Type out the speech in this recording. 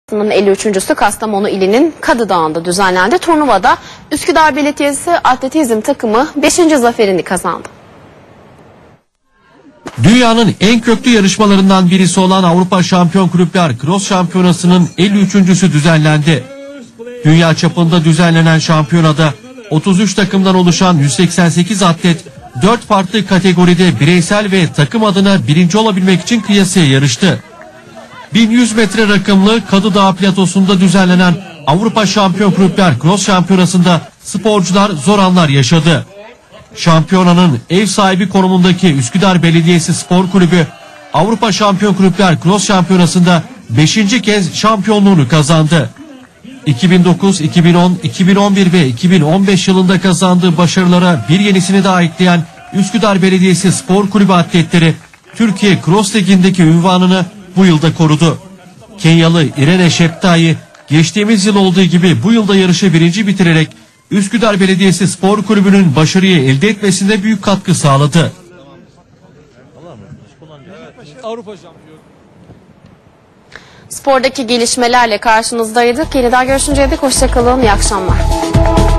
53.'sü Kastamonu ilinin Kadıdağ'ında düzenlendi. Turnuvada Üsküdar Belediyesi atletizm takımı 5. zaferini kazandı. Dünyanın en köklü yarışmalarından birisi olan Avrupa Şampiyon Kulüpler Cross Şampiyonası'nın 53.'sü düzenlendi. Dünya çapında düzenlenen şampiyonada 33 takımdan oluşan 188 atlet 4 farklı kategoride bireysel ve takım adına birinci olabilmek için kıyasıya yarıştı. 1100 metre rakımlı Kadıdağ platosunda düzenlenen Avrupa Şampiyon Kulüpler Cross Şampiyonası'nda sporcular zor anlar yaşadı. Şampiyonanın ev sahibi konumundaki Üsküdar Belediyesi Spor Kulübü Avrupa Şampiyon Kulüpler Cross Şampiyonası'nda 5. kez şampiyonluğunu kazandı. 2009, 2010, 2011 ve 2015 yılında kazandığı başarılara bir yenisini daha ekleyen Üsküdar Belediyesi Spor Kulübü atletleri Türkiye Cross Ligi'ndeki unvanını bu yılda korudu. Kenyalı Irene Şeptai geçtiğimiz yıl olduğu gibi bu yılda yarışı birinci bitirerek Üsküdar Belediyesi Spor Kulübü'nün başarıyı elde etmesinde büyük katkı sağladı. Spordaki gelişmelerle karşınızdaydık. Yeniden görüşünceye dek hoşça kalın. İyi akşamlar.